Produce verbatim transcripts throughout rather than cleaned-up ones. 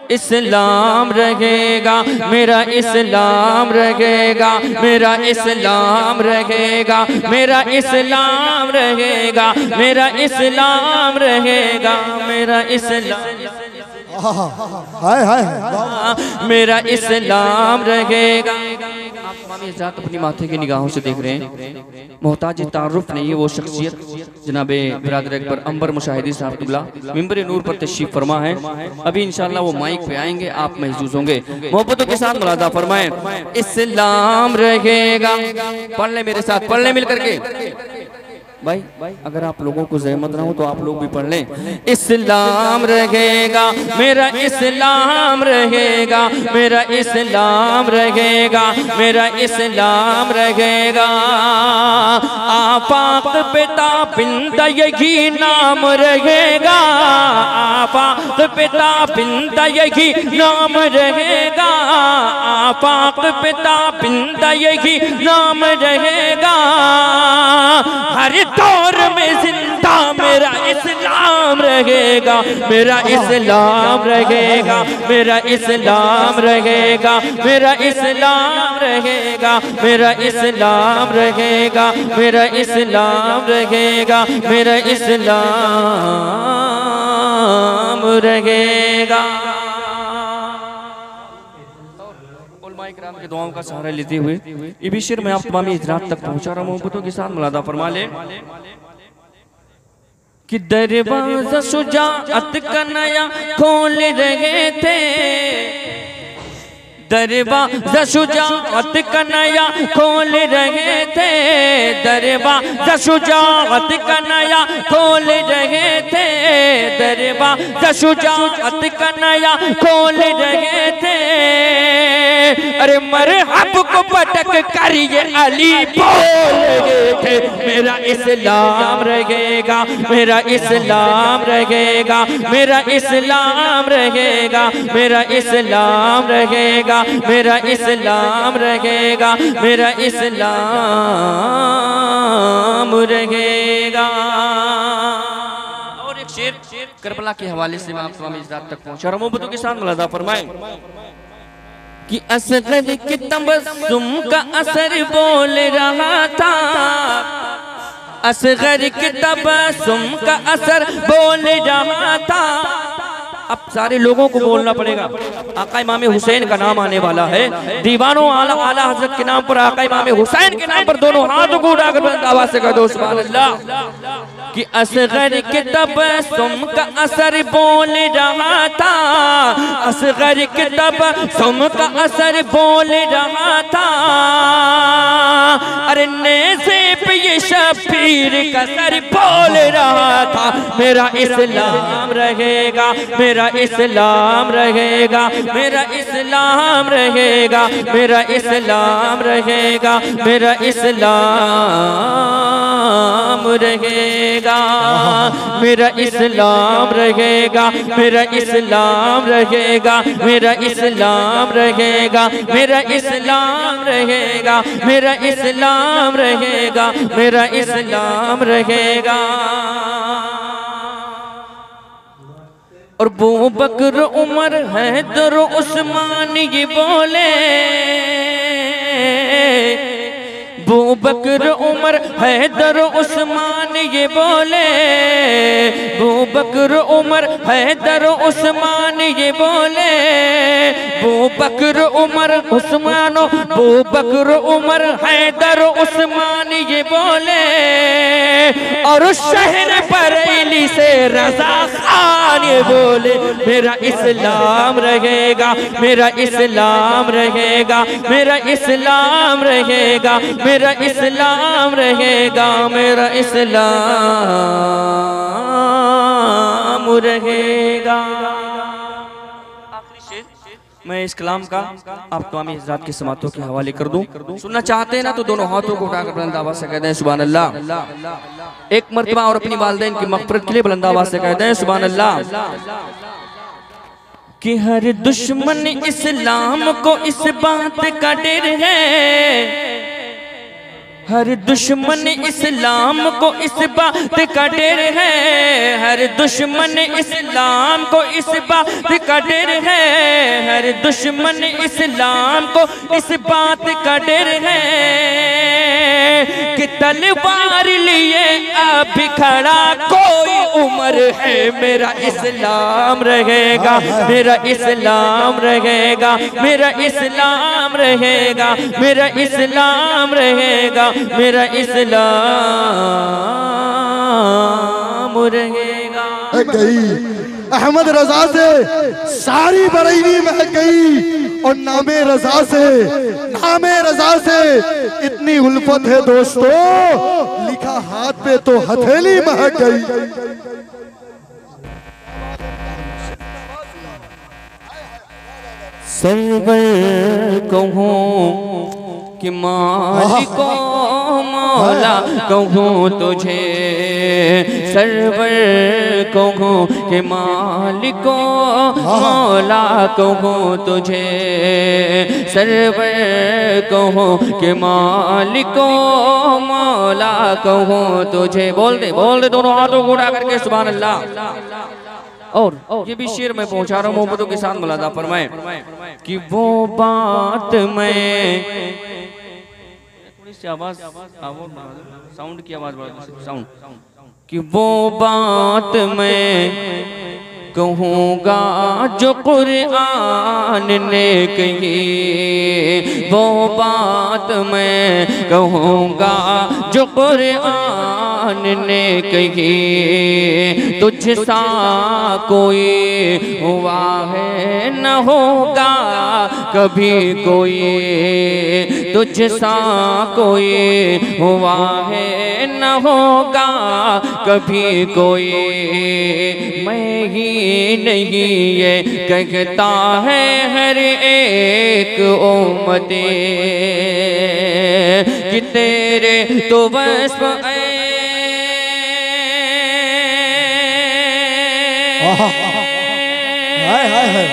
इस्लाम रहेगा, मेरा इस्लाम रहेगा, मेरा इस्लाम रहेगा, मेरा इस्लाम रहेगा, मेरा इस्लाम रहेगा, मेरा इस्लाम, हाय हाय मेरा इस्लाम रहेगा। आप अपनी माथे की निगाहों से देख रहे हैं, मोहताज तारुफ नहीं है वो शख्सियत जनाबे बिरादर अकबर अंबर मुशाहिदी साहब मिंबर नूर पर तशरीफ फरमा है। अभी इंशाल्लाह वो माइक पे आएंगे, आप महसूस होंगे। मोहब्बतों के साथ मुलादा फरमाएं, इस्लाम रहेगा। पढ़ ले मेरे साथ, पढ़ ले मिल करके भाई, अगर आप लोगों को ज़हमत ना हो तो आप लोग भी पढ़ लें। इस्लाम रहेगा, मेरा इस्लाम रहेगा, मेरा इस्लाम रहेगा, मेरा इस्लाम रहेगा। आफाक पिता पिंदा यही नाम रहेगा, आफाक पिता पिंदा यही नाम रहेगा, आफाक पिता पिंदा यही नाम रहेगा। हर दौर में जिंदा मेरा इस्लाम रहेगा, मेरा इस्लाम रहेगा, मेरा इस्लाम रहेगा, मेरा इस्लाम रहेगा, मेरा इस्लाम रहेगा, मेरा इस्लाम रहेगा, मेरा इस्लाम रहेगा। के दुआओं का सहारा लेते हुए ये भी शेर मैं आप तमाम इजरात तक पहुंचा रहा हूँ। मोहब्बतों के साथ मुलादा फरमा ले कि दरवाजा शुजाअत का नया खोल रहे थे, दरवाजा शुजाअत का नया खोल रहे थे, दरवाजा शुजाअत का नया खोल रहे थे, दरवाजा शुजाअत का नया खोल रहे थे। अरे मरहब को पटक कर ये अली बोल रहे थे, मेरा इस्लाम रहेगा, मेरा इस्लाम रहेगा, मेरा इस्लाम रहेगा, मेरा इस्लाम रहेगा, मेरा इस्लाम रहेगा, मेरा इस्लाम रहेगा। और एक शेर करबला के हवाले से मैं आप तमाम इज़्ज़त तक पहुंचा रहा हूं। मोहब्बतों के साथ मुलादा फरमाएं कि असगर के तबस्सुम का असर बोल रहा था, असगर के तबस्सुम का असर बोल रहा था। अब सारे लोगों को बोलना पड़ेगा, आका इमाम हुसैन का नाम आने वाला है। दीवानों आला आला हजरत के नाम पर, आका इमाम हुसैन के नाम पर दोनों हाथों को उठाकर बुलंद आवाज से कह दो सुभान अल्लाह। कि असगर के तबस्सुम का असर बोल रहा था, असगर के तबस्सुम का असर बोल रहा था। अरे नेज़े पे ये शबीर का सर बोल रहा था, मेरा इस्लाम रहेगा, मेरा इस्लाम रहेगा, मेरा इस्लाम रहेगा, मेरा इस्लाम रहेगा, मेरा इस्लाम रहेगा, मेरा इस्लाम रहेगा, मेरा इस्लाम रहेगा, मेरा इस्लाम रहेगा, मेरा इस्लाम रहेगा, मेरा इस्लाम रहेगा, मेरा इस्लाम रहेगा। और बू बकर उमर हैदर उस्मान ये बोले, बू बकर उमर हैदर उस्मान ये बोले, बू बकर उमर हैदर उस्मान ये बोले, बू बकर उमर उस्मानो, बू बकर उमर हैदर उस्मान ये बोले। और उस शहर बरेली से रज़ा खान ये बोले, मेरा इस्लाम रहेगा, मेरा इस्लाम रहेगा, मेरा इस्लाम रहेगा, मेरा इस्लाम रहेगा, मेरा इस्लाम रहेगा। मैं इस कलाम का आप तमाम इज़्ज़त के समातों के हवाले कर दूं। सुनना चाहते हैं ना तो दोनों हाथों को उठाकर बुलंद आवाज़ से कहते हैं सुभान अल्लाह। एक मर्तबा और अपनी वालिदैन की मग़फ़िरत के लिए बुलंद आवाज़ से कहते हैं सुभान अल्लाह। कि हर दुश्मन इस्लाम को इस बात का डर है, हर दुश्मन इस्लाम को इस बात का डर है, हर दुश्मन इस्लाम को इस बात का डर है, हर दुश्मन इस्लाम को इस बात का डर है कि तलवार लिए अब खड़ा कोई उम्र है। मेरा इस्लाम रहेगा, मेरा इस्लाम रहेगा, मेरा इस्लाम रहेगा, मेरा इस्लाम रहेगा, मेरा इस्लाम रहेगा। गई अहमद रजा से सारी बरेली महक गई और नामे रजा से, नामे रजा से इतनी उल्फत है दोस्तों, लिखा हाथ पे तो हथेली महक गई। सरवर कहूँ कि मालिको मौला कहूँ तुझे, सरवर कहूँ कि मालिको मौला कहूँ तुझे, सरवर कहूँ कि मालिको मौला कहूँ तुझे। बोल दे बोल दे दोनों हाथों को उड़ा करके सुभान अल्लाह। और ये भी शेर में पहुंचा रहा हूँ मोहब्बतों के साथ मुलादा फरमाए कि वो बात मैं थोड़ी सी आवाज साउंड की आवाज बढ़ा साउंड कि वो बात मैं कहूँगा जो कुरान ने कही, वो बात मैं कहूँगा जो कुरान ने कही, तुझ सा कोई हुआ है न होगा कभी कोई, तुझ सा कोई हुआ है न होगा कभी कोई। मैं ही नहीं ये कहता है हर एक उम्मती कि तेरे तो वस्फ हाय हाय हाय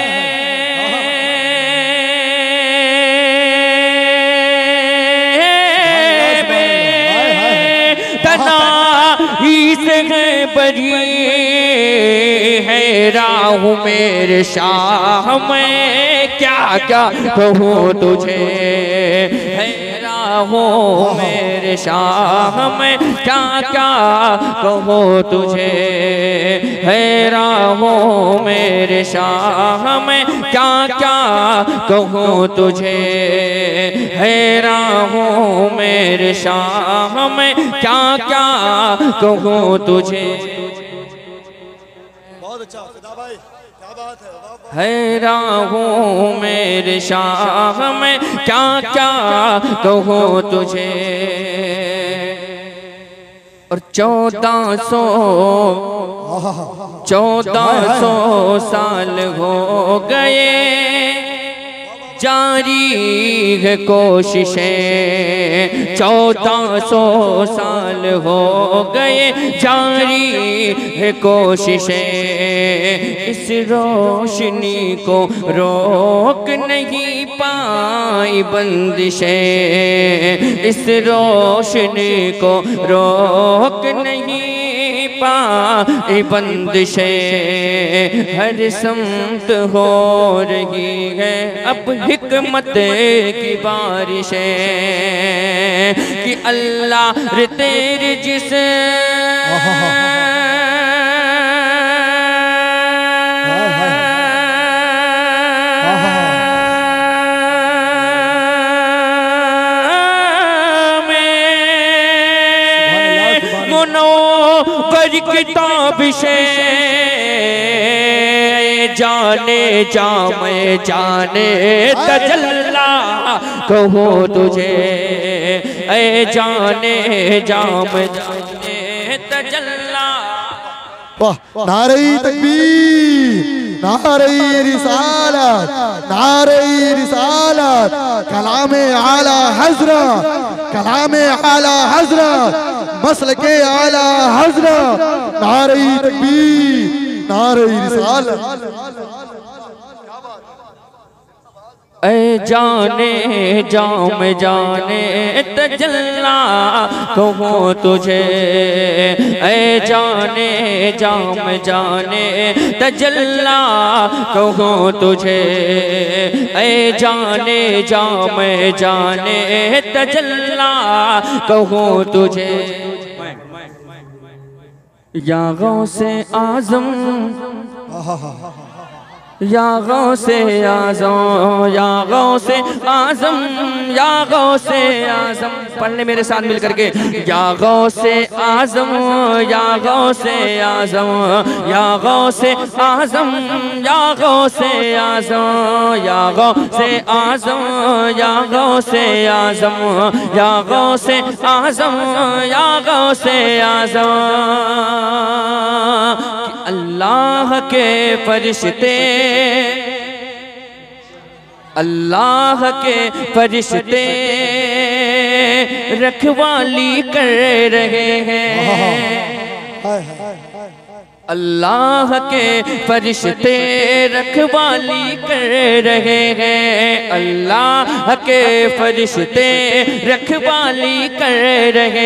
बरी है राह मेरे शाह, मैं क्या क्या कहूँ तुझे, है राह मेरे शाह, मैं क्या क्या कहूँ तुझे, है राह मेरे शाह, मैं क्या क्या कहूँ तुझे, है राह मेरे शाह, मैं क्या क्या कहूँ तुझे। बहुत अच्छा भाई, क्या बात है। हैरान हूँ मेरे शाह, मैं क्या क्या कहूँ तुझे। और चौदह सौ चौदह सौ साल हो गए जारी है कोशिशें, चौदह सौ साल हो गए जारी है कोशिशें, इस रोशनी को रोक नहीं पाई बंदिशें, इस रोशनी को रोक नहीं पाई बंदिशें। हर समत हो रही है अब हिकमत की बारिशें कि अल्लाह रे तेरे जिस किताब से जाने जा मैं जाने तजल्ला कहो तुझे, ऐ जाने जा मैं जाने तजल्ला। वाह, नारे तकबीर, नारे रिसालत, नारे रिसालत, कलामे आला हज़रत, कलामे आला हज़रत, मसलके आला हज़रत, नारे तकबीर, नारे रिसालत। ऐ जाने जाम जाने तजल्ला कहूँ तुझे, ऐ जाने जाम जाने तजल्ला कहूँ तुझे, ऐ जाने जाम जाने तजल्ला कहूँ तुझे। या गौसे आज़म या गौसे आज़म या गौसे आज़म या गौसे आज़म, पढ़ने मेरे साथ मिल करके। या गौसे आज़म या गौसे आज़म या गौसे आज़म या गौसे आज़म या गौसे आज़म या गौसे आज़म या गौसे आज़म या गौसे आज़म। अल्लाह के फरिश्ते अल्लाह के फरिश्ते रखवाली कर रहे हैं, अल्लाह के फरिश्ते रखवाली कर रहे हैं, अल्लाह के फरिश्ते रखवाली कर रहे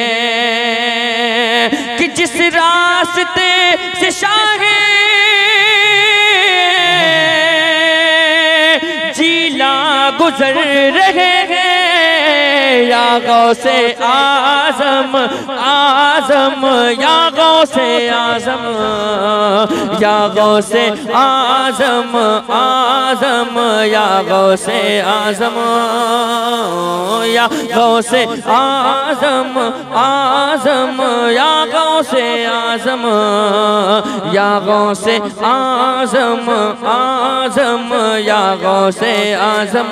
हैं कि जिस रास्ते से शाहे जीला गुजर रहे हैं। या गौसे आज़म आज़म या गौसे आज़म या गौसे आज़म आज़म या गौसे आज़म या गौसे आज़म आज़म या गौसे आज़म या गौसे आज़म आज़म या गौसे आज़म।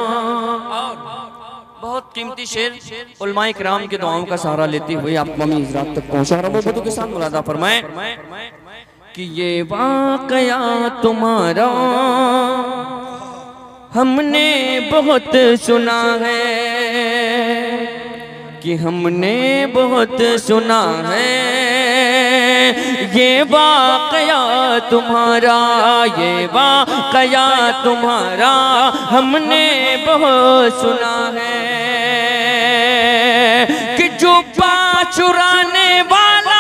बहुत कीमती शेर उलमाए किराम के दुआओं का सहारा लेते हुए आप ममी हज़रात तक पहुँचा रहा हूँ के साथ मुलादा फरमाए कि ये वाक़या तुम्हारा हमने बहुत सुना है, कि हमने बहुत सुना है। ये वाक़या तुम्हारा ये वाक़या तुम्हारा हमने बहुत सुना है कि जो पा चुराने वाला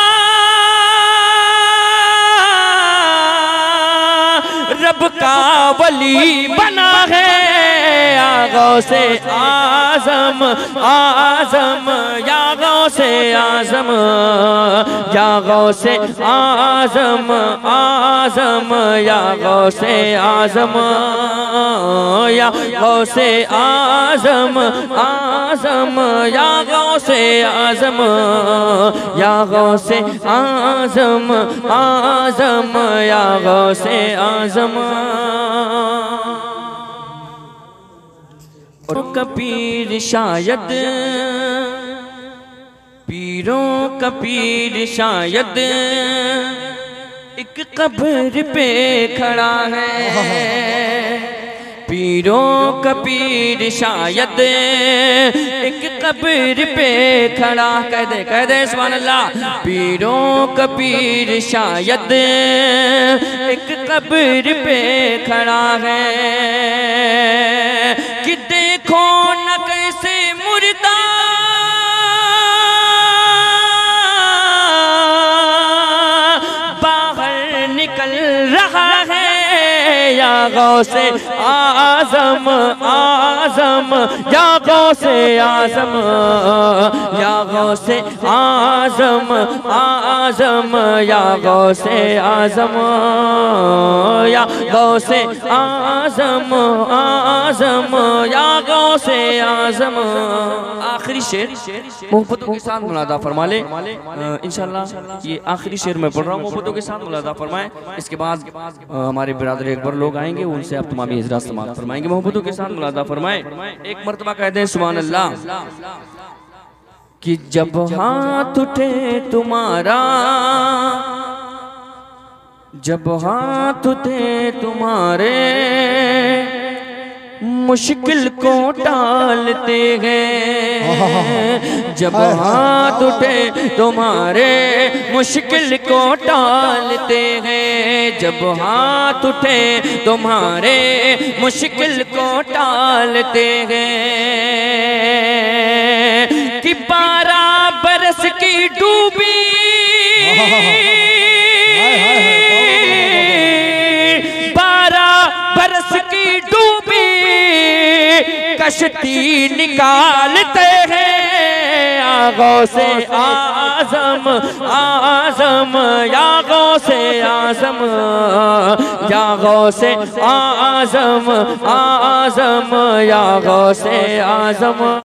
रब का वली बना है। या गौसे आज़म आज़म या गौसे आज़म या गौसे आज़म आज़म या गौसे आज़म या गौसे आज़म आज़म या गौसे आज़म या गौसे आज़म आज़म या गौसे आज़म। और कबीर शायद पीरों का पीर शायद एक कब्र पे खड़ा है। पीरों का पीर शायद एक कब्र पे खड़ा, कह दे कह दे सुभान अल्लाह। पीरों का पीर शायद एक कब्र पे खड़ा है कि देखो न कैसे मुर्दा बाहर निकल रहा है। या गौसे आज़म आज़म या गौसे आज़म या गौसे आज़म आज़म या गौसे आज़म या गौसे आज़म आज़म या गौसे आज़म। आखिरी शेर मोहब्बतों के साथ मुलादा फरमा ले इंशाअल्लाह। ये आखिरी शेर मैं पढ़ रहा हूँ, मोहब्बतों के साथ मुलादा फरमाएं। इसके बाद हमारे बिरादर अकबर लोग आएंगे, उनसे आप तमामी इजरा समाअत फरमाएंगे। मोहब्बतों के साथ मुलादा फरमाएं। एक मर्तबा कहते हैं सुभान अल्लाह कि जब हाथ उठे तुम्हारा जब हाथ उठे तुम्हारे मुश्किल को टालते हैं। जब हाथ उठे तुम्हारे मुश्किल को टालते हैं। जब हाथ उठे तुम्हारे मुश्किल को टालते हैं। कि बारह बरस की डूबी कश्ती निकालते हैं। आगों से आज़म आज़म यागों से आज़म यागों से आज़म आज़म यागों से आज़म।